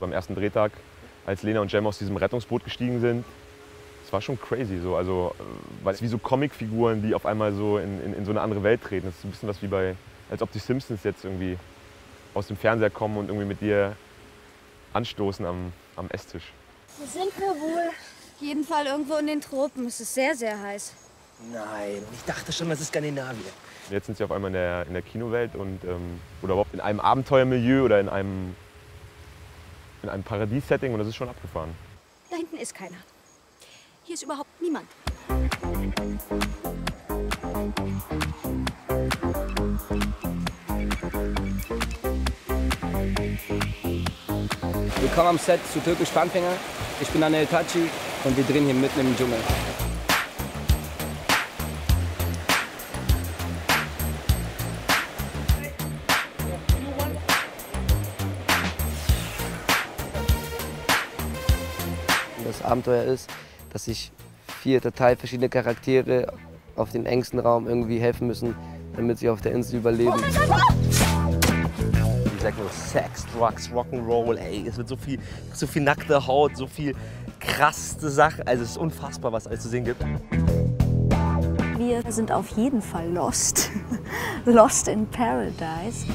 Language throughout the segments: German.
beim ersten Drehtag, als Lena und Jem aus diesem Rettungsboot gestiegen sind. Das war schon crazy, so. Also, weil es wie so Comicfiguren, die auf einmal so in so eine andere Welt treten. Das ist ein bisschen was wie bei, als ob die Simpsons jetzt irgendwie aus dem Fernseher kommen und irgendwie mit dir anstoßen am Esstisch. Wo sind wir wohl? Auf jeden Fall irgendwo in den Tropen. Es ist sehr, sehr heiß. Nein, ich dachte schon, das ist Skandinavien. Jetzt sind sie auf einmal in der Kinowelt und, oder überhaupt in einem Abenteuermilieu oder in einem Paradies-Setting und das ist schon abgefahren. Da hinten ist keiner. Hier ist überhaupt niemand. Willkommen am Set zu Türkisch für Anfänger. Ich bin Anel Taci und wir drehen hier mitten im Dschungel. Das Abenteuer ist, dass sich 4 total verschiedene Charaktere auf den engsten Raum irgendwie helfen müssen, damit sie auf der Insel überleben. Ich sag nur Sex, Drugs, Rock'n'Roll, ey, es wird so viel nackte Haut, so viel krasse Sachen. Also es ist unfassbar, was es alles zu sehen gibt. Wir sind auf jeden Fall lost. Lost in Paradise.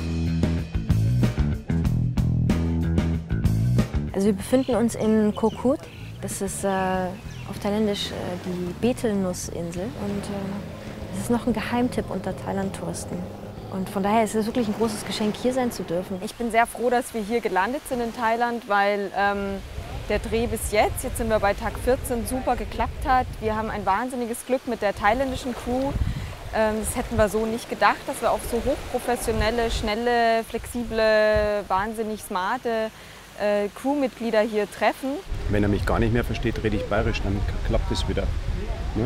Also wir befinden uns in Koh Kood. Das ist auf Thailändisch die Betelnussi-Insel. Und es ist noch ein Geheimtipp unter Thailand-Touristen. Und von daher ist es wirklich ein großes Geschenk, hier sein zu dürfen. Ich bin sehr froh, dass wir hier gelandet sind in Thailand, weil der Dreh bis jetzt sind wir bei Tag 14, super geklappt hat. Wir haben ein wahnsinniges Glück mit der thailändischen Crew. Das hätten wir so nicht gedacht, dass wir auf so hochprofessionelle, schnelle, flexible, wahnsinnig smarte Crewmitglieder hier treffen. Wenn er mich gar nicht mehr versteht, rede ich bayerisch, dann klappt es wieder. Ne?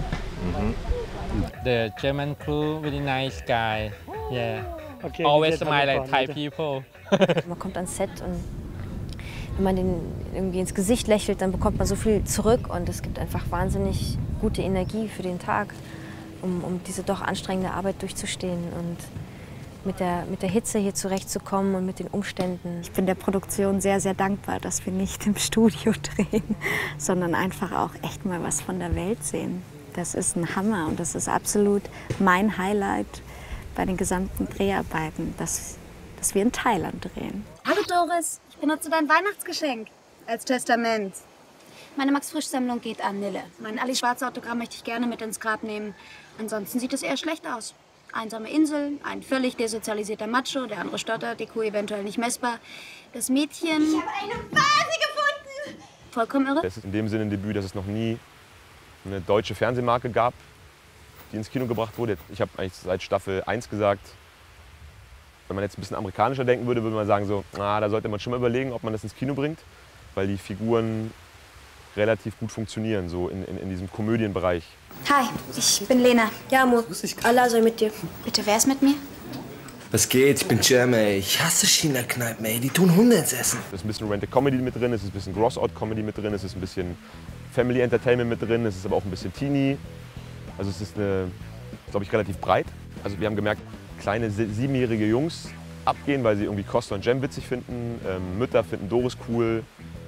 The German crew, really nice guy. Yeah. Okay, Always smile like Thai people. Man kommt ans Set und wenn man den irgendwie ins Gesicht lächelt, dann bekommt man so viel zurück und es gibt einfach wahnsinnig gute Energie für den Tag, um diese doch anstrengende Arbeit durchzustehen und mit der Hitze hier zurechtzukommen und mit den Umständen. Ich bin der Produktion sehr, sehr dankbar, dass wir nicht im Studio drehen, sondern einfach auch echt mal was von der Welt sehen. Das ist ein Hammer und das ist absolut mein Highlight bei den gesamten Dreharbeiten, dass wir in Thailand drehen. Hallo Doris, ich benutze dein Weihnachtsgeschenk als Testament. Meine Max-Frisch-Sammlung geht an Nille. Mein Ali-Schwarze-Autogramm möchte ich gerne mit ins Grab nehmen. Ansonsten sieht es eher schlecht aus. Einsame Insel, ein völlig desozialisierter Macho, der andere stottert, die Kuh eventuell nicht messbar. Das Mädchen... Ich habe eine Vase gefunden! Vollkommen irre. Es ist in dem Sinne ein Debüt, dass es noch nie eine deutsche Fernsehmarke gab, die ins Kino gebracht wurde. Ich habe eigentlich seit Staffel 1 gesagt, wenn man jetzt ein bisschen amerikanischer denken würde, würde man sagen so, da sollte man schon mal überlegen, ob man das ins Kino bringt, weil die Figuren relativ gut funktionieren, so in diesem Komödienbereich. Hi, ich bin Lena. Ja, Amor, Allah sei mit dir. Bitte, wer ist mit mir? Was geht? Ich bin Jem, ey. Ich hasse China-Kneipen, ey. Die tun Hunde ins Essen. Es ist ein bisschen Romantic Comedy mit drin, es ist ein bisschen Gross-Out-Comedy mit drin, es ist ein bisschen Family Entertainment mit drin, es ist aber auch ein bisschen Teenie. Also es ist, glaube ich, relativ breit. Also wir haben gemerkt, kleine 7-jährige Jungs abgehen, weil sie irgendwie Costa und Jem witzig finden. Mütter finden Doris cool.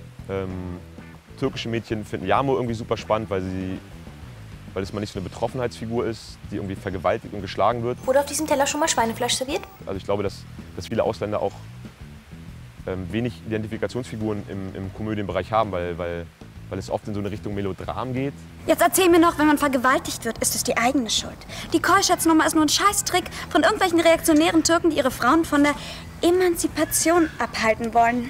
Türkische Mädchen finden Yağmur irgendwie super spannend, weil es mal nicht so eine Betroffenheitsfigur ist, die irgendwie vergewaltigt und geschlagen wird. Wurde auf diesem Teller schon mal Schweinefleisch serviert? Also ich glaube, dass viele Ausländer auch wenig Identifikationsfiguren im Komödienbereich haben, weil es oft in so eine Richtung Melodram geht. Jetzt erzähl mir noch, wenn man vergewaltigt wird, ist es die eigene Schuld. Die Keuschheitsnummer ist nur ein Scheißtrick von irgendwelchen reaktionären Türken, die ihre Frauen von der Emanzipation abhalten wollen.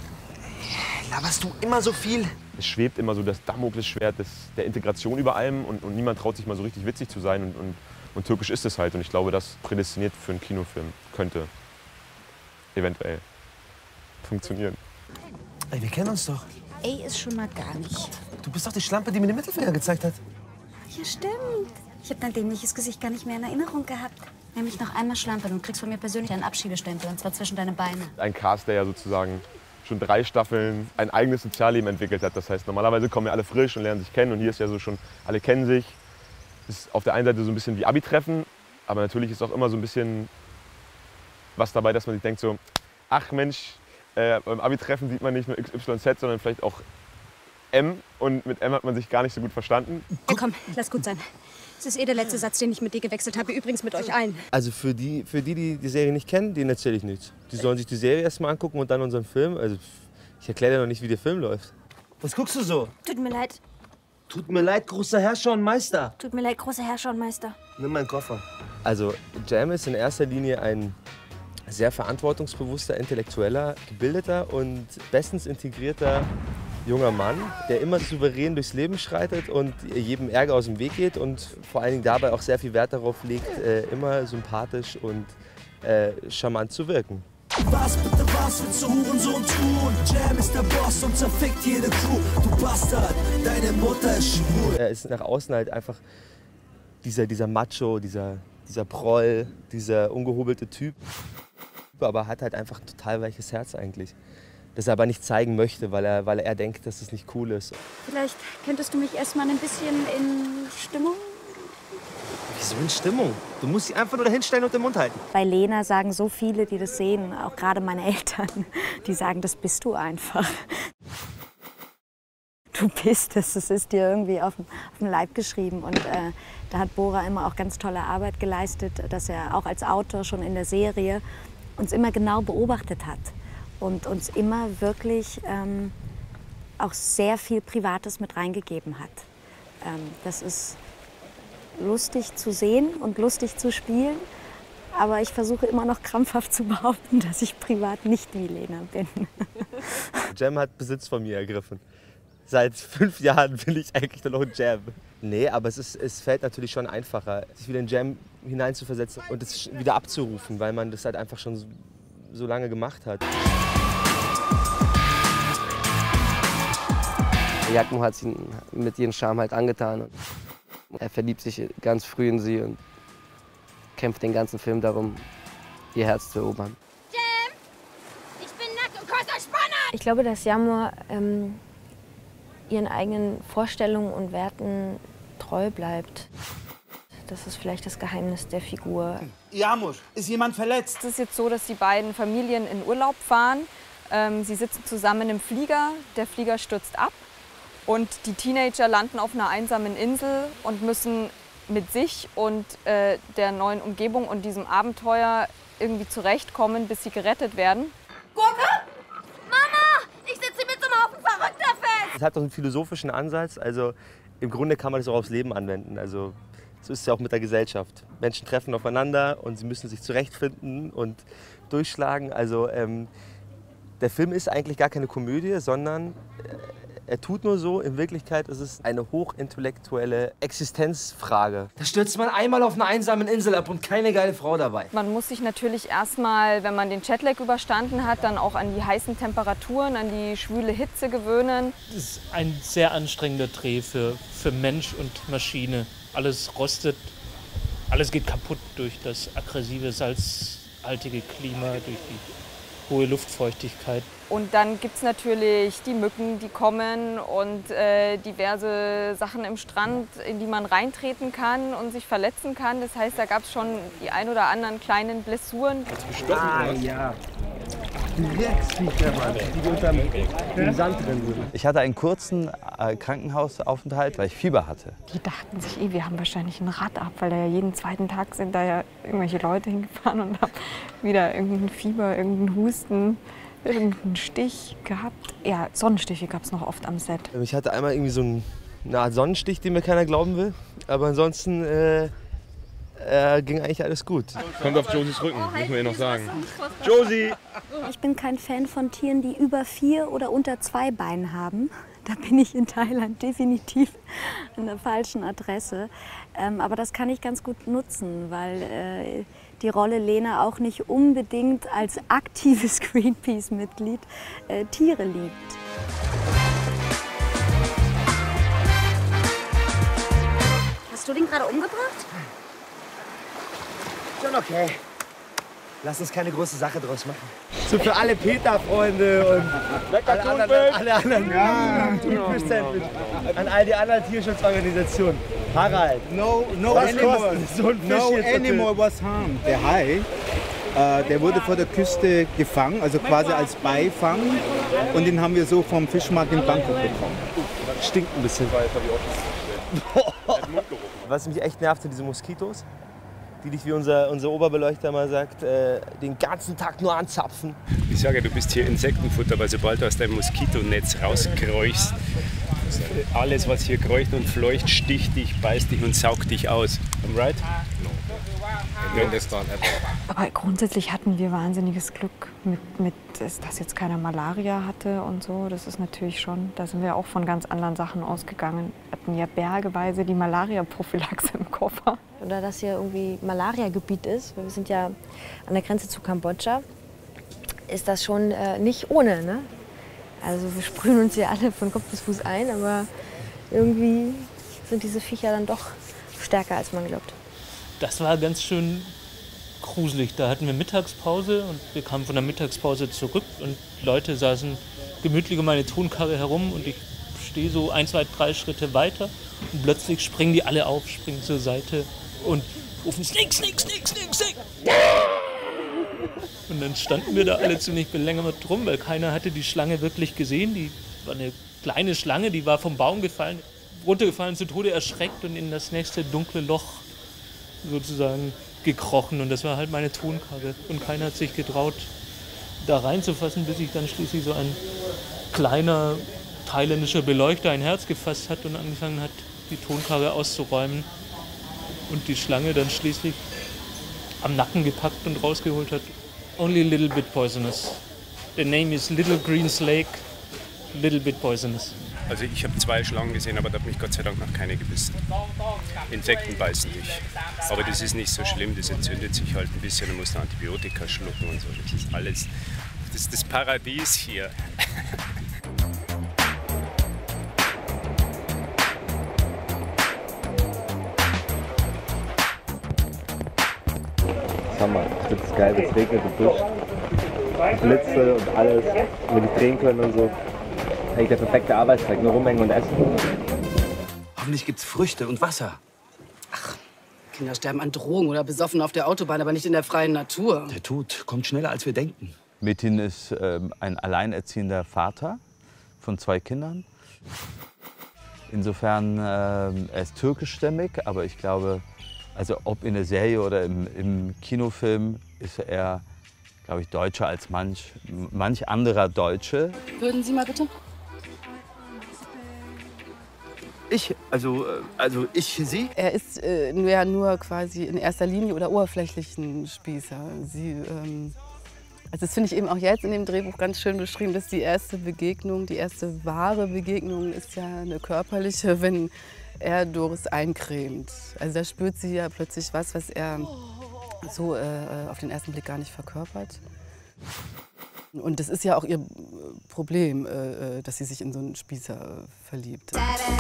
Laberst du immer so viel? Es schwebt immer so das Damoklesschwert der Integration über allem und niemand traut sich mal so richtig witzig zu sein und türkisch ist es halt. Und ich glaube, das prädestiniert für einen Kinofilm könnte eventuell funktionieren. Ey, wir kennen uns doch. Ey, ist schon mal gar nicht. Du bist doch die Schlampe, die mir den Mittelfinger gezeigt hat. Ja, stimmt. Ich habe dein dämliches Gesicht gar nicht mehr in Erinnerung gehabt. Nenn mich noch einmal Schlampe und kriegst von mir persönlich einen Abschiebestempel, und zwar zwischen deine Beine. Ein Cast, der ja sozusagen schon 3 Staffeln ein eigenes Sozialleben entwickelt hat. Das heißt, normalerweise kommen ja alle frisch und lernen sich kennen. Und hier ist ja so schon, alle kennen sich. Ist auf der einen Seite so ein bisschen wie Abi-Treffen, aber natürlich ist auch immer so ein bisschen was dabei, dass man sich denkt so, ach Mensch, beim Abi-Treffen sieht man nicht nur XYZ, sondern vielleicht auch M. Und mit M hat man sich gar nicht so gut verstanden. Ja, komm, lass gut sein. Das ist der letzte Satz, den ich mit dir gewechselt habe. Übrigens mit euch allen. Also für die Serie nicht kennen, denen erzähle ich nichts. Die sollen sich die Serie erstmal angucken und dann unseren Film. Also ich erkläre dir noch nicht, wie der Film läuft. Was guckst du so? Tut mir leid. Tut mir leid, großer Herrscher und Meister. Tut mir leid, großer Herrscher und Meister. Nimm meinen Koffer. Also Jam ist in erster Linie ein sehr verantwortungsbewusster, intellektueller, gebildeter und bestens integrierter junger Mann, der immer souverän durchs Leben schreitet und jedem Ärger aus dem Weg geht und vor allen Dingen dabei auch sehr viel Wert darauf legt, immer sympathisch und charmant zu wirken. Was bitte, was willst du Hurensohn tun? Jam ist der Boss und zerfickt jede Crew. Du Bastard, deine Mutter ist schwul. Er ist nach außen halt einfach dieser Macho, dieser Proll, dieser ungehobelte Typ. Aber hat halt einfach ein total weiches Herz eigentlich. Das er aber nicht zeigen möchte, weil er denkt, dass es nicht cool ist. Vielleicht könntest du mich erstmal ein bisschen in Stimmung. Wieso in Stimmung? Du musst sie einfach nur da hinstellen und den Mund halten. Bei Lena sagen so viele, die das sehen, auch gerade meine Eltern, die sagen, das bist du einfach. Du bist es, das ist dir irgendwie auf den Leib geschrieben. Und da hat Bora immer auch ganz tolle Arbeit geleistet, dass er auch als Autor schon in der Serie uns immer genau beobachtet hat und uns immer wirklich auch sehr viel Privates mit reingegeben hat. Das ist lustig zu sehen und lustig zu spielen, aber ich versuche immer noch krampfhaft zu behaupten, dass ich privat nicht wie Lena bin. Jam hat Besitz von mir ergriffen. Seit 5 Jahren bin ich eigentlich nur noch ein Jam. Nee, aber es fällt natürlich schon einfacher, sich wieder in Jam hineinzuversetzen und es wieder abzurufen, weil man das halt einfach schon so lange gemacht hat. Giacomo hat sie mit ihrem Charme halt angetan. Er verliebt sich ganz früh in sie und kämpft den ganzen Film darum, ihr Herz zu erobern. Jam, ich bin nackt und kurzer Spanner! Ich glaube, dass Jamur ihren eigenen Vorstellungen und Werten treu bleibt. Das ist vielleicht das Geheimnis der Figur. Jamur, ist jemand verletzt? Es ist jetzt so, dass die beiden Familien in Urlaub fahren. Sie sitzen zusammen im Flieger, der Flieger stürzt ab. Und die Teenager landen auf einer einsamen Insel und müssen mit sich und der neuen Umgebung und diesem Abenteuer irgendwie zurechtkommen, bis sie gerettet werden. Gurke? Mama, ich sitze mit so einem Haufen Verrückter fest! Es hat doch einen philosophischen Ansatz, also im Grunde kann man das auch aufs Leben anwenden. Also so ist es ja auch mit der Gesellschaft. Menschen treffen aufeinander und sie müssen sich zurechtfinden und durchschlagen. Also der Film ist eigentlich gar keine Komödie, sondern er tut nur so, in Wirklichkeit ist es eine hochintellektuelle Existenzfrage. Da stürzt man einmal auf einer einsamen Insel ab und keine geile Frau dabei. Man muss sich natürlich erstmal, wenn man den Jetlag überstanden hat, dann auch an die heißen Temperaturen, an die schwüle Hitze gewöhnen. Es ist ein sehr anstrengender Dreh für Mensch und Maschine. Alles rostet, alles geht kaputt durch das aggressive, salzhaltige Klima, durch die hohe Luftfeuchtigkeit. Und dann gibt es natürlich die Mücken, die kommen und diverse Sachen im Strand, in die man reintreten kann und sich verletzen kann. Das heißt, da gab es schon die ein oder anderen kleinen Blessuren. Ja. Direkt liegt der Mann, die unter dem Sand drin sind. Ich hatte einen kurzen Krankenhausaufenthalt, weil ich Fieber hatte. Die dachten sich, wir haben wahrscheinlich ein Rad ab, weil da ja jeden zweiten Tag sind da ja irgendwelche Leute hingefahren und haben wieder irgendein Fieber, irgendeinen Husten. Irgendeinen Stich gehabt. Ja, Sonnenstiche gab es noch oft am Set. Ich hatte einmal irgendwie so eine Art Sonnenstich, den mir keiner glauben will. Aber ansonsten ging eigentlich alles gut. Kommt auf Josies Rücken, müssen wir ihr noch sagen. Josie! Ich bin kein Fan von Tieren, die über 4 oder unter 2 Beinen haben. Da bin ich in Thailand definitiv an der falschen Adresse. Aber das kann ich ganz gut nutzen, weil die Rolle Lena auch nicht unbedingt als aktives Greenpeace-Mitglied Tiere liebt. Hast du den gerade umgebracht? Schon okay. Lass uns keine große Sache draus machen. So für alle Peter-Freunde und alle anderen Thunfisch-Sandwich. An all die anderen Tierschutzorganisationen. Harald, No was animal, kostet so ein Fisch no jetzt animal was harmed. Der Hai Der wurde vor der Küste gefangen, also quasi als Beifang. Und den haben wir so vom Fischmarkt in Bangkok bekommen. Stinkt ein bisschen. Was mich echt nervt, sind diese Moskitos, die dich, wie unser Oberbeleuchter mal sagt, den ganzen Tag nur anzapfen. Ich sage, du bist hier Insektenfutter, weil sobald du aus deinem Moskitonetz rauskreuchst, alles, was hier kreucht und fleucht, sticht dich, beißt dich und saugt dich aus. Am right? Aber grundsätzlich hatten wir wahnsinniges Glück, dass jetzt keiner Malaria hatte und so. Das ist natürlich schon, da sind wir auch von ganz anderen Sachen ausgegangen. Wir hatten ja bergeweise die Malaria-Prophylaxe im Koffer. Oder dass hier irgendwie Malaria-Gebiet ist. Wir sind ja an der Grenze zu Kambodscha. Ist das schon nicht ohne, ne? Also wir sprühen uns hier alle von Kopf bis Fuß ein, aber irgendwie sind diese Viecher dann doch stärker, als man glaubt. Das war ganz schön gruselig. Da hatten wir Mittagspause und wir kamen von der Mittagspause zurück und Leute saßen gemütlich um meine Tonkarre herum und ich stehe so 1, 2, 3 Schritte weiter und plötzlich springen die alle auf, springen zur Seite und rufen Snake, Snake, Snake, Snake, Snake. Und dann standen wir da alle ziemlich belängert rum, weil keiner hatte die Schlange wirklich gesehen. Die war eine kleine Schlange, die war vom Baum gefallen, runtergefallen, zu Tode erschreckt und in das nächste dunkle Loch sozusagen gekrochen. Und das war halt meine Tonkarre. Und keiner hat sich getraut, da reinzufassen, bis sich dann schließlich so ein kleiner thailändischer Beleuchter ein Herz gefasst hat und angefangen hat, die Tonkarre auszuräumen. Und die Schlange dann schließlich am Nacken gepackt und rausgeholt hat. Only a little bit poisonous. The name is Little Green Snake, little bit poisonous. Also ich habe 2 Schlangen gesehen, aber da hat mich Gott sei Dank noch keine gebissen. Insekten beißen dich. Aber das ist nicht so schlimm, das entzündet sich halt ein bisschen, du musst Antibiotika schlucken und so. Das ist alles, das ist das Paradies hier. Hammer, das ist geil, es regnet und duscht. Blitze und alles, wir die drehen können und so. Eigentlich der perfekte Arbeitstag, nur rumhängen und essen. Hoffentlich gibt's Früchte und Wasser. Ach, Kinder sterben an Drogen oder besoffen auf der Autobahn, aber nicht in der freien Natur. Der Tod kommt schneller, als wir denken. Metin ist ein alleinerziehender Vater von 2 Kindern. Insofern, er ist türkischstämmig, aber ich glaube, also ob in der Serie oder im Kinofilm ist er, glaube ich, deutscher als manch anderer Deutsche. Würden Sie mal bitte? Sie? Er ist ja nur quasi in erster Linie oder oberflächlichen Spießer. Also das finde ich eben auch jetzt in dem Drehbuch ganz schön beschrieben, dass die erste Begegnung, die erste wahre Begegnung ist ja eine körperliche, wenn er Doris eincremt. Also da spürt sie ja plötzlich was er so auf den ersten Blick gar nicht verkörpert. Und das ist ja auch ihr Problem, dass sie sich in so einen Spießer verliebt.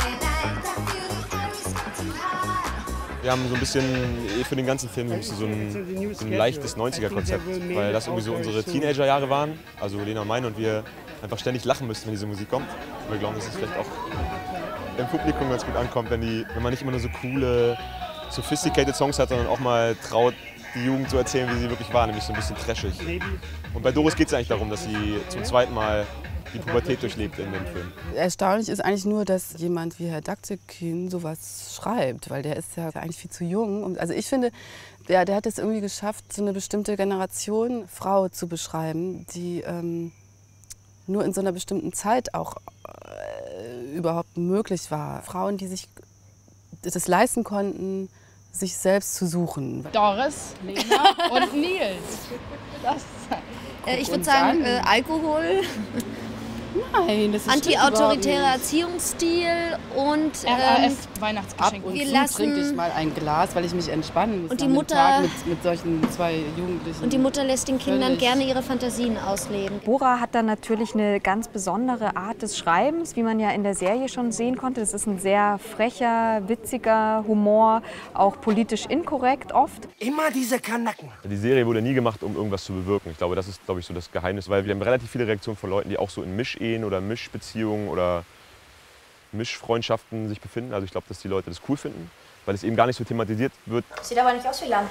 Wir haben so ein bisschen für den ganzen Film so ein leichtes 90er-Konzept, weil das irgendwie so unsere Teenager-Jahre waren, also Lena und meine, und wir einfach ständig lachen müssten, wenn diese Musik kommt. Und wir glauben, dass es vielleicht auch im Publikum ganz gut ankommt, wenn man nicht immer nur so coole, sophisticated Songs hat, sondern auch mal traut, die Jugend zu erzählen, wie sie wirklich war, nämlich so ein bisschen trashig. Und bei Doris geht es eigentlich darum, dass sie zum zweiten Mal die Pubertät durchlebt in dem Film. Erstaunlich ist eigentlich nur, dass jemand wie Herr Daktekin sowas schreibt, weil der ist ja eigentlich viel zu jung. Also ich finde, der hat es irgendwie geschafft, so eine bestimmte Generation Frau zu beschreiben, die nur in so einer bestimmten Zeit auch überhaupt möglich war. Frauen, die sich das leisten konnten, sich selbst zu suchen. Doris, Lena und Nils. Ich würde sagen, Alkohol. Nein, das ist anti-autoritärer Erziehungsstil und RAF-Weihnachtsgeschenk. Und trinke ich mal ein Glas, weil ich mich entspannen muss. Und die Mutter mit solchen 2 Jugendlichen. Und die Mutter lässt den Kindern gerne ihre Fantasien ausleben. Bora hat dann natürlich eine ganz besondere Art des Schreibens, wie man ja in der Serie schon sehen konnte. Das ist ein sehr frecher, witziger Humor, auch politisch inkorrekt oft. Immer diese Kanacken. Die Serie wurde nie gemacht, um irgendwas zu bewirken. Ich glaube, das ist, so das Geheimnis, weil wir haben relativ viele Reaktionen von Leuten, die auch so in Mischehen oder Mischbeziehungen oder Mischfreundschaften sich befinden. Also ich glaube, dass die Leute das cool finden, weil es eben gar nicht so thematisiert wird. Sieht aber nicht aus wie Lamm.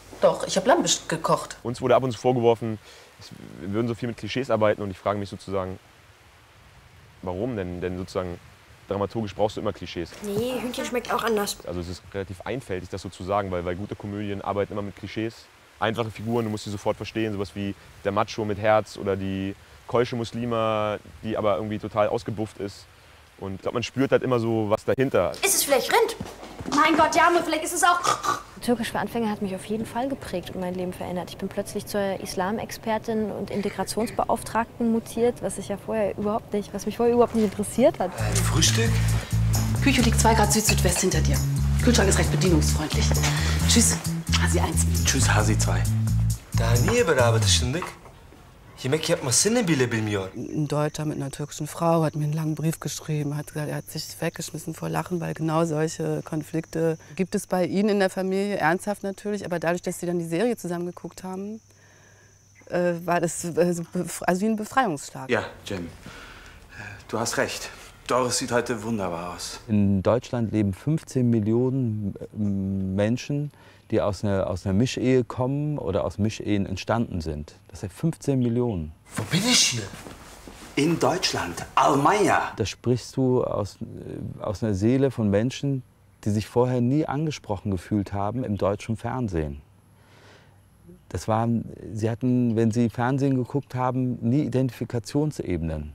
Doch, ich habe Lamm gekocht. Uns wurde ab und zu vorgeworfen, wir würden so viel mit Klischees arbeiten und ich frage mich sozusagen, warum denn? Denn sozusagen dramaturgisch brauchst du immer Klischees. Nee, Hühnchen schmeckt auch anders. Also es ist relativ einfältig, das so zu sagen, weil gute Komödien arbeiten immer mit Klischees. Einfache Figuren, du musst sie sofort verstehen, sowas wie der Macho mit Herz oder die keusche Muslima, die aber irgendwie total ausgebufft ist. Und ich glaube, man spürt halt immer so was dahinter. Ist es vielleicht Rind? Mein Gott, ja, aber vielleicht ist es auch... Türkisch für Anfänger hat mich auf jeden Fall geprägt und mein Leben verändert. Ich bin plötzlich zur Islamexpertin und Integrationsbeauftragten mutiert, was mich vorher überhaupt nicht interessiert hat. Frühstück? Küche liegt 2 Grad Süd-Südwest hinter dir. Kühlschrank ist recht bedienungsfreundlich. Tschüss, Hasi 1. Tschüss, Hasi 2. Da niye beraber taşındık. Yemek yapmasını bile bilmiyor. Ein Deutscher mit einer türkischen Frau hat mir einen langen Brief geschrieben, hat gesagt, er hat sich weggeschmissen vor Lachen, weil genau solche Konflikte gibt es bei Ihnen in der Familie, ernsthaft natürlich, aber dadurch, dass Sie dann die Serie zusammen geguckt haben, war das also wie ein Befreiungsschlag. Ja, Jem, du hast recht. Doris sieht heute wunderbar aus. In Deutschland leben 15 Millionen Menschen, die aus einer Mischehe kommen oder aus Mischehen entstanden sind. Das sind 15 Millionen. Wo bin ich hier? In Deutschland, Almaya. Da sprichst du aus einer Seele von Menschen, die sich vorher nie angesprochen gefühlt haben im deutschen Fernsehen. Sie hatten, wenn sie Fernsehen geguckt haben, nie Identifikationsebenen.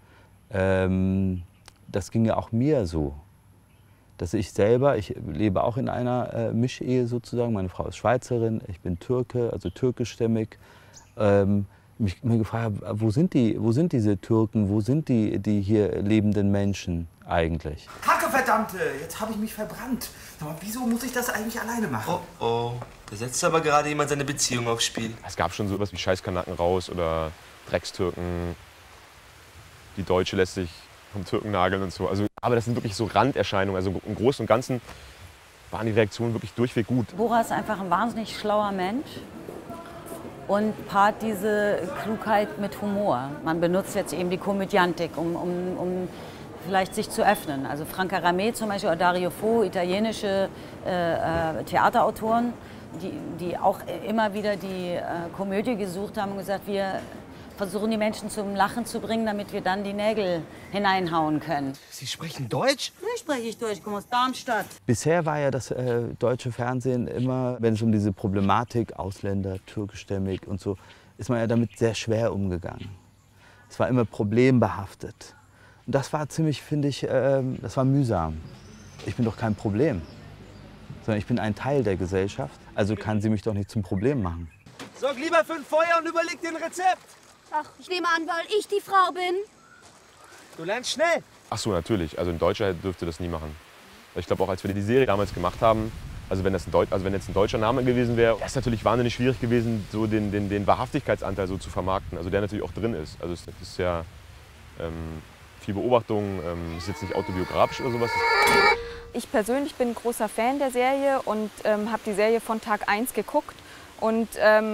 Das ging ja auch mir so. Dass ich lebe auch in einer Mischehe sozusagen. Meine Frau ist Schweizerin, ich bin Türke, also türkischstämmig. Mich gefragt habe, wo sind diese Türken, wo sind die hier lebenden Menschen eigentlich? Kacke, verdammte! Jetzt habe ich mich verbrannt. Aber wieso muss ich das eigentlich alleine machen? Oh, oh. Da setzt aber gerade jemand seine Beziehung aufs Spiel. Es gab schon sowas wie Scheißkanaken raus oder Dreckstürken. Die Deutsche lässt sich vom Türken nageln und so. Also, aber das sind wirklich so Randerscheinungen. Also im Großen und Ganzen waren die Reaktionen wirklich durchweg gut. Bora ist einfach ein wahnsinnig schlauer Mensch und paart diese Klugheit mit Humor. Man benutzt jetzt eben die Komödiantik, um vielleicht sich zu öffnen. Also Franca Ramé zum Beispiel oder Dario Fo, italienische Theaterautoren, die auch immer wieder die Komödie gesucht haben und gesagt, wir versuchen die Menschen zum Lachen zu bringen, damit wir dann die Nägel hineinhauen können. Sie sprechen Deutsch? Ja, spreche ich Deutsch, ich komme aus Darmstadt. Bisher war ja das deutsche Fernsehen immer, wenn es um diese Problematik, Ausländer, türkischstämmig und so, ist man ja damit sehr schwer umgegangen. Es war immer problembehaftet. Und das war ziemlich, finde ich, das war mühsam. Ich bin doch kein Problem, sondern ich bin ein Teil der Gesellschaft. Also kann sie mich doch nicht zum Problem machen. Sorg lieber für ein Feuer und überleg dir ein Rezept. Ach, ich nehme an, weil ich die Frau bin. Du lernst schnell. Ach so, natürlich. Also ein Deutscher dürfte das nie machen. Ich glaube auch, als wir die Serie damals gemacht haben, also wenn jetzt ein deutscher Name gewesen wäre, wäre es natürlich wahnsinnig schwierig gewesen, so den Wahrhaftigkeitsanteil so zu vermarkten. Also der natürlich auch drin ist. Also es ist ja viel Beobachtung, es ist jetzt nicht autobiografisch oder sowas. Ich persönlich bin ein großer Fan der Serie und habe die Serie von Tag 1 geguckt und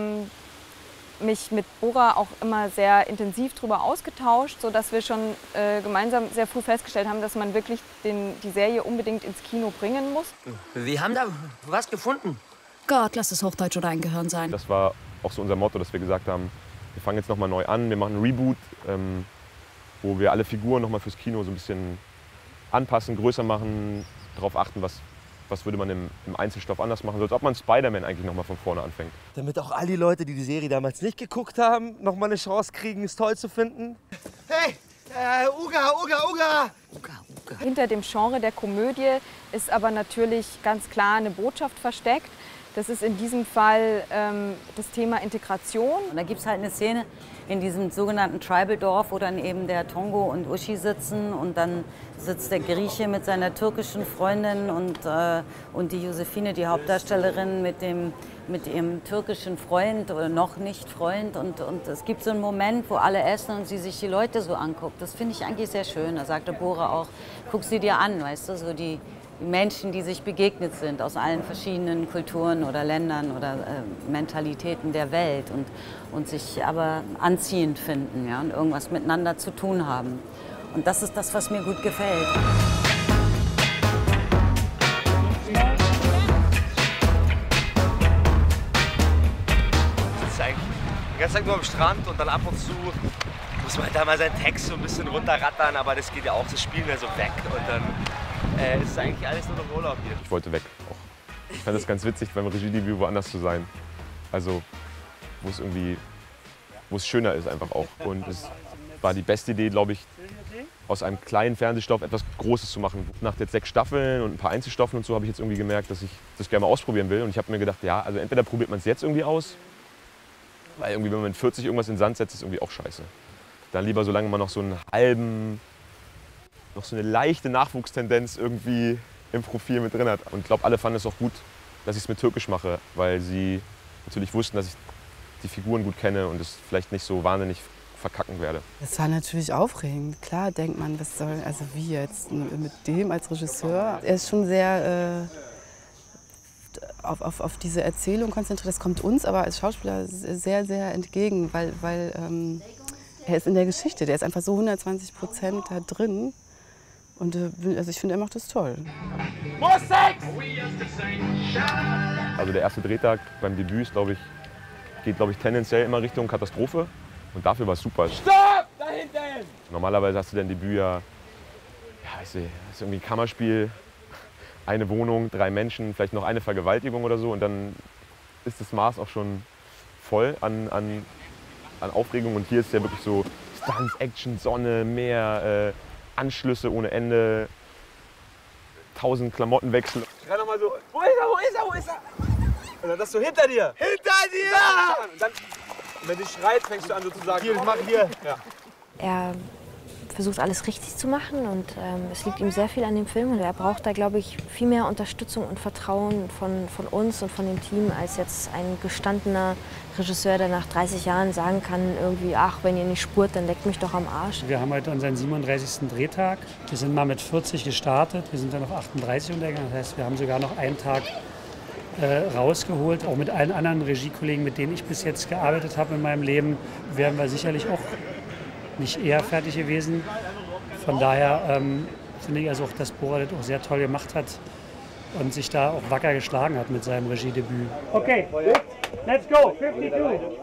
mich mit Bora auch immer sehr intensiv darüber ausgetauscht, sodass wir schon gemeinsam sehr früh festgestellt haben, dass man wirklich die Serie unbedingt ins Kino bringen muss. Wir haben da was gefunden. Gott, lass es Hochdeutsch oder ein Gehirn sein. Das war auch so unser Motto, dass wir gesagt haben, wir fangen jetzt noch mal neu an, wir machen einen Reboot, wo wir alle Figuren noch mal fürs Kino so ein bisschen anpassen, größer machen, darauf achten, was würde man im Einzelstoff anders machen, so als ob man Spider-Man eigentlich noch mal von vorne anfängt. Damit auch all die Leute, die die Serie damals nicht geguckt haben, noch mal eine Chance kriegen, es toll zu finden. Hey, Uga! Hinter dem Genre der Komödie ist aber natürlich ganz klar eine Botschaft versteckt. Das ist in diesem Fall das Thema Integration. Und da gibt es halt eine Szene in diesem sogenannten Tribal-Dorf, wo dann eben der Tongo und Uschi sitzen und dann sitzt der Grieche mit seiner türkischen Freundin und die Josephine, die Hauptdarstellerin, mit ihrem türkischen Freund oder noch nicht Freund. Und es gibt so einen Moment, wo alle essen und sie sich die Leute so anguckt. Das finde ich eigentlich sehr schön. Da sagte Bora auch, guck sie dir an, weißt du, so die Menschen, die sich begegnet sind aus allen verschiedenen Kulturen oder Ländern oder Mentalitäten der Welt und sich aber anziehend finden, ja, und irgendwas miteinander zu tun haben. Und das ist das, was mir gut gefällt. ganze Tag nur am Strand und dann ab und zu muss man halt da mal seinen Text so ein bisschen runterrattern, aber das geht ja auch, das Spielen ja so weg und dann ist es eigentlich alles nur noch Urlaub hier. Ich wollte weg auch. Ich fand es ganz witzig, beim Regiedebüt woanders zu sein. Also, wo es schöner ist einfach auch. Und es war die beste Idee, glaube ich, aus einem kleinen Fernsehstoff etwas Großes zu machen. Nach jetzt 6 Staffeln und ein paar Einzelstoffen und so habe ich jetzt irgendwie gemerkt, dass ich das gerne mal ausprobieren will. Und ich habe mir gedacht, ja, also entweder probiert man es jetzt irgendwie aus, weil irgendwie, wenn man mit 40 irgendwas in den Sand setzt, ist irgendwie auch scheiße. Dann lieber, solange man noch so einen noch so eine leichte Nachwuchstendenz irgendwie im Profil mit drin hat. Und ich glaube, alle fanden es auch gut, dass ich es mit Türkisch mache, weil sie natürlich wussten, dass ich die Figuren gut kenne und es vielleicht nicht so wahnsinnig verkacken werde. Es war natürlich aufregend. Klar denkt man, was soll, also wie jetzt mit dem als Regisseur. Er ist schon sehr auf diese Erzählung konzentriert. Das kommt uns aber als Schauspieler sehr, sehr entgegen, weil er ist in der Geschichte. Der ist einfach so 120% da drin. Und also ich finde, er macht das toll. Also der erste Drehtag beim Debüt ist, geht tendenziell immer Richtung Katastrophe. Und dafür war es super. Stopp! Da hinten! Normalerweise hast du dein Debüt ist irgendwie ein Kammerspiel, eine Wohnung, 3 Menschen, vielleicht noch eine Vergewaltigung oder so. Und dann ist das Maß auch schon voll an Aufregung. Und hier ist ja wirklich so Stunts, Action, Sonne, Meer, Anschlüsse ohne Ende, 1000 Klamottenwechsel. Schrei noch mal so, wo ist er, wo ist er, wo ist er? Und dann sagst du, hinter dir! Hinter dir! Und wenn die schreit, fängst du an so zu sagen, hier, ich mache hier. Ja. Er versucht alles richtig zu machen und es liegt ihm sehr viel an dem Film und er braucht da, glaube ich, viel mehr Unterstützung und Vertrauen von uns und von dem Team als jetzt ein gestandener Regisseur, der nach 30 Jahren sagen kann, irgendwie, ach, wenn ihr nicht spurt, dann leckt mich doch am Arsch. Wir haben heute unseren 37. Drehtag. Wir sind mal mit 40 gestartet, wir sind dann auf 38 untergegangen. Das heißt, wir haben sogar noch einen Tag rausgeholt. Auch mit allen anderen Regiekollegen, mit denen ich bis jetzt gearbeitet habe in meinem Leben, wären wir sicherlich auch nicht eher fertig gewesen. Von daher finde ich also auch, dass Bora das auch sehr toll gemacht hat und sich da auch wacker geschlagen hat mit seinem Regiedebüt. Okay, let's go, 52.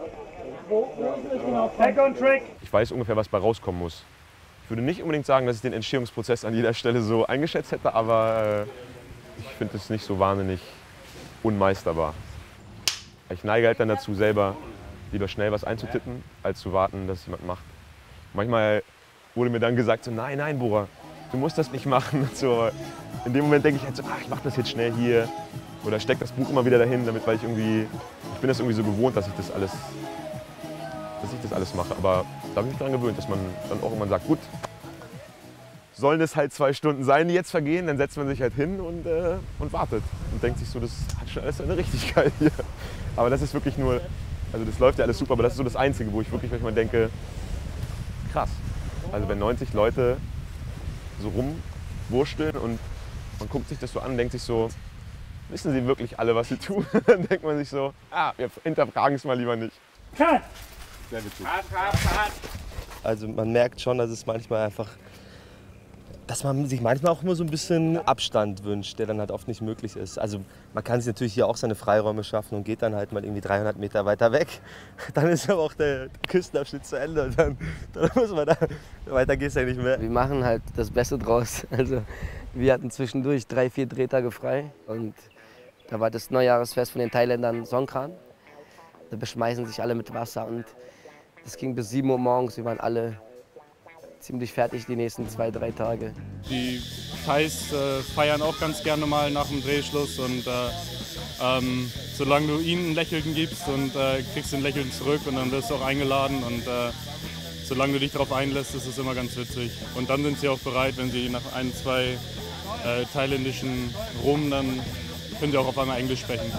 Back on track. Ich weiß ungefähr, was bei rauskommen muss. Ich würde nicht unbedingt sagen, dass ich den Entstehungsprozess an jeder Stelle so eingeschätzt hätte, aber ich finde es nicht so wahnsinnig unmeisterbar. Ich neige halt dann dazu, selber lieber schnell was einzutippen, als zu warten, dass jemand macht. Manchmal wurde mir dann gesagt, so, nein, nein, Bora, du musst das nicht machen. Und so, in dem Moment denke ich halt so, ach, ich mache das jetzt schnell hier. Oder stecke das Buch immer wieder dahin, weil ich bin das irgendwie so gewohnt, dass ich das alles mache. Aber da habe ich mich daran gewöhnt, dass man dann auch irgendwann sagt, gut, sollen es halt 2 Stunden sein, die jetzt vergehen, dann setzt man sich halt hin und wartet. Und denkt sich so, das hat schon alles eine Richtigkeit hier. Aber das ist wirklich nur, also das läuft ja alles super, aber das ist so das Einzige, wo ich wirklich manchmal denke, krass. Also wenn 90 Leute so rumwursteln und man guckt sich das so an und denkt sich so, wissen sie wirklich alle, was sie tun? Dann denkt man sich so, wir hinterfragen es mal lieber nicht. Cut! Sehr witzig. Also man merkt schon, dass es manchmal einfach, dass man sich manchmal auch immer so ein bisschen Abstand wünscht, der dann halt oft nicht möglich ist. Also man kann sich natürlich hier auch seine Freiräume schaffen und geht dann halt mal irgendwie 300 Meter weiter weg. Dann ist aber auch der Küstenabschnitt zu Ende und dann muss man weiter geht's ja nicht mehr. Wir machen halt das Beste draus. Also wir hatten zwischendurch 3, 4 Drehtage frei und da war das Neujahresfest von den Thailändern Songkran. Da beschmeißen sich alle mit Wasser und das ging bis 7 Uhr morgens. Wir waren alle ziemlich fertig die nächsten 2, 3 Tage. Die Thais feiern auch ganz gerne mal nach dem Drehschluss und solange du ihnen ein Lächeln gibst und kriegst ein Lächeln zurück und dann wirst du auch eingeladen und solange du dich darauf einlässt, ist es immer ganz witzig. Und dann sind sie auch bereit, wenn sie nach 1, 2 thailändischen Rum, dann können sie auch auf einmal Englisch sprechen.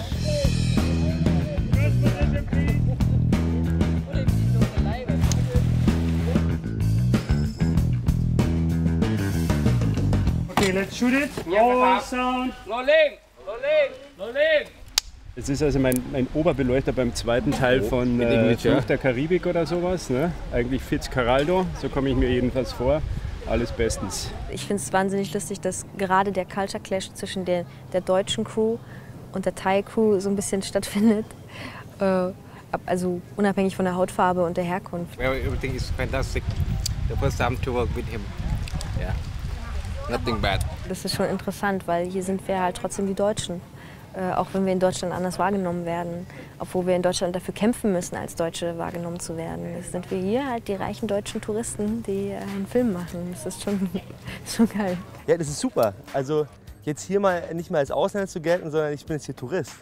Okay, let's shoot it. Roll sound. Rolling, rolling, rolling. Es ist also mein Oberbeleuchter beim zweiten Teil von Fluch der Karibik oder sowas. Ne? Eigentlich Fitzcarraldo, so komme ich mir jedenfalls vor. Alles bestens. Ich finde es wahnsinnig lustig, dass gerade der Culture Clash zwischen der deutschen Crew und der Thai-Crew so ein bisschen stattfindet. Also unabhängig von der Hautfarbe und der Herkunft. Well, everything is fantastic. The first time to work with him. Yeah. Nothing bad. Das ist schon interessant, weil hier sind wir halt trotzdem die Deutschen. Auch wenn wir in Deutschland anders wahrgenommen werden. Obwohl wir in Deutschland dafür kämpfen müssen, als Deutsche wahrgenommen zu werden. Jetzt sind wir hier halt die reichen deutschen Touristen, die einen Film machen. Das ist schon geil. Ja, das ist super. Also jetzt hier mal nicht mehr als Ausländer zu gelten, sondern ich bin jetzt hier Tourist.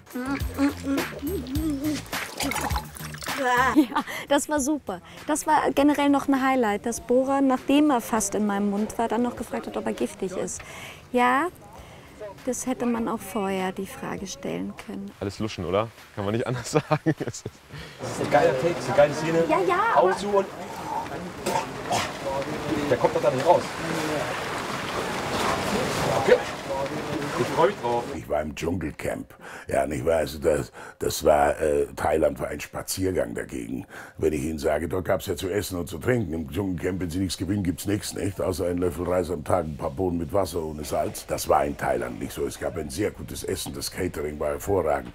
Ja, das war super. Das war generell noch ein Highlight, dass Bohrer, nachdem er fast in meinem Mund war, dann noch gefragt hat, ob er giftig ist. Ja, das hätte man auch vorher die Frage stellen können. Alles luschen, oder? Kann man nicht anders sagen. Das ist ein geiler Take, das ist eine geile Szene. Ja, ja. Augen zu und... Der kommt doch da nicht raus. Okay. Ich freue mich drauf. Ich war im Dschungelcamp. Ja, nicht wahr? Also das war, Thailand war ein Spaziergang dagegen. Wenn ich Ihnen sage, dort gab es ja zu essen und zu trinken. Im Dschungelcamp, wenn Sie nichts gewinnen, gibt es nichts, nicht? Außer einen Löffel Reis am Tag, ein paar Bohnen mit Wasser ohne Salz. Das war in Thailand nicht so. Es gab ein sehr gutes Essen, das Catering war hervorragend.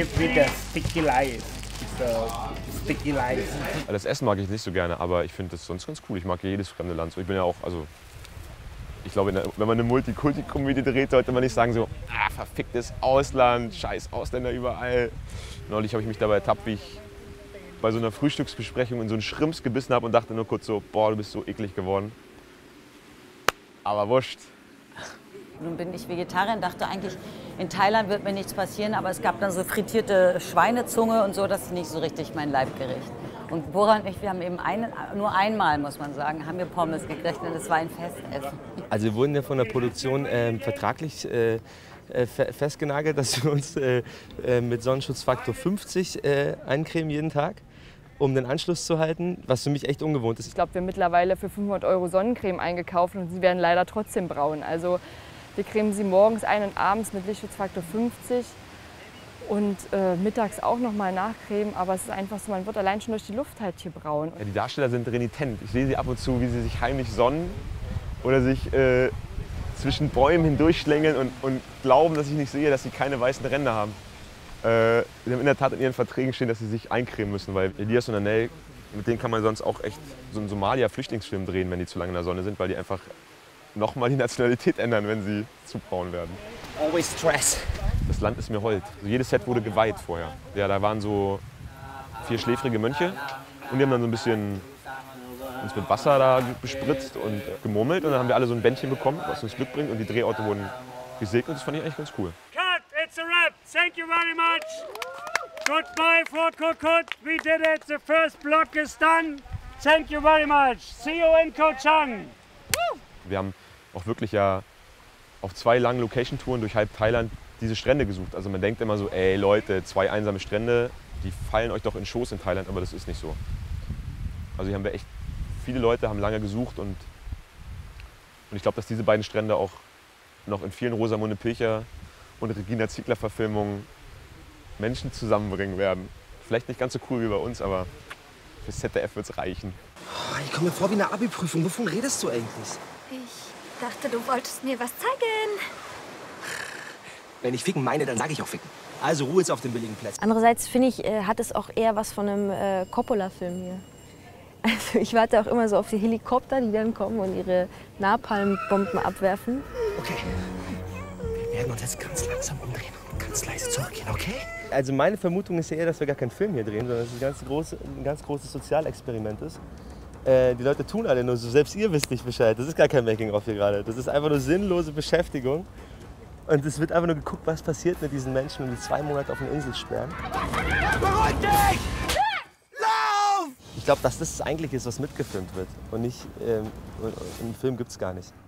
Das Essen mag ich nicht so gerne, aber ich finde das sonst ganz cool. Ich mag jedes fremde Land. Ich bin ja auch, also ich glaube, wenn man eine Multikulti-Komödie dreht, sollte man nicht sagen so, verficktes Ausland, scheiß Ausländer überall. Neulich habe ich mich dabei ertappt, wie ich bei so einer Frühstücksbesprechung in so einen Schrimps gebissen habe und dachte nur kurz so, boah, du bist so eklig geworden. Aber wurscht. Nun bin ich Vegetarierin, dachte eigentlich, in Thailand wird mir nichts passieren, aber es gab dann so frittierte Schweinezunge und so, das ist nicht so richtig mein Leibgericht. Und Bora und ich, wir haben eben nur einmal, muss man sagen, haben wir Pommes gekriegt und es war ein Festessen. Also wir wurden ja von der Produktion vertraglich festgenagelt, dass wir uns mit Sonnenschutzfaktor 50 eincremen jeden Tag, um den Anschluss zu halten, was für mich echt ungewohnt ist. Ich glaube, wir haben mittlerweile für 500 € Sonnencreme eingekauft und sie werden leider trotzdem braun. Also wir cremen sie morgens ein und abends mit Lichtschutzfaktor 50. Und mittags auch noch mal nachcremen, aber es ist einfach so, man wird allein schon durch die Luft halt hier braun. Ja, die Darsteller sind renitent. Ich sehe sie ab und zu, wie sie sich heimlich sonnen oder sich zwischen Bäumen hindurchschlängeln und glauben, dass ich nicht sehe, dass sie keine weißen Ränder haben. Sie haben in der Tat in ihren Verträgen stehen, dass sie sich eincremen müssen, weil Elias und Anel, mit denen kann man sonst auch echt so einen Somalia-Flüchtlingsfilm drehen, wenn die zu lange in der Sonne sind, weil die einfach nochmal die Nationalität ändern, wenn sie zu braun werden. Always stress. Das Land ist mir hold. Also jedes Set wurde geweiht vorher. Ja, da waren so 4 schläfrige Mönche und die haben dann so ein bisschen uns mit Wasser da bespritzt und gemurmelt und dann haben wir alle so ein Bändchen bekommen, was uns Glück bringt und die Drehorte wurden gesegnet. Das fand ich eigentlich ganz cool. Cut, it's a wrap. Thank you very much. Goodbye for Kokut. We did it. The first block is done. Thank you very much. See you in Koh Chang. Wir haben auch wirklich ja auf 2 langen Location-Touren durch halb Thailand diese Strände gesucht. Also man denkt immer so, ey Leute, 2 einsame Strände, die fallen euch doch in den Schoß in Thailand, aber das ist nicht so. Also hier haben wir echt, viele Leute haben lange gesucht und ich glaube, dass diese beiden Strände auch noch in vielen Rosamunde Pilcher und Regina Ziegler Verfilmungen Menschen zusammenbringen werden. Vielleicht nicht ganz so cool wie bei uns, aber fürs ZDF wird es reichen. Ich komme mir vor wie eine Abi-Prüfung. Wovon redest du eigentlich? Ich dachte, du wolltest mir was zeigen. Wenn ich ficken meine, dann sage ich auch ficken. Also Ruhe jetzt auf den billigen Plätzen. Andererseits finde ich, hat es auch eher was von einem Coppola-Film hier. Also ich warte auch immer so auf die Helikopter, die dann kommen und ihre Napalmbomben abwerfen. Okay. Wir werden uns jetzt ganz langsam umdrehen und ganz leise zurückgehen, okay? Also meine Vermutung ist ja eher, dass wir gar keinen Film hier drehen, sondern dass es ein ganz großes Sozialexperiment ist. Die Leute tun alle nur so, selbst ihr wisst nicht Bescheid. Das ist gar kein Making-of hier gerade. Das ist einfach nur sinnlose Beschäftigung. Und es wird einfach nur geguckt, was passiert mit diesen Menschen, wenn die 2 Monate auf eine Insel sperren. Beruhig dich! Lauf! Ich glaube, dass das eigentlich ist, was mitgefilmt wird. Und nicht, einen Film gibt es gar nicht.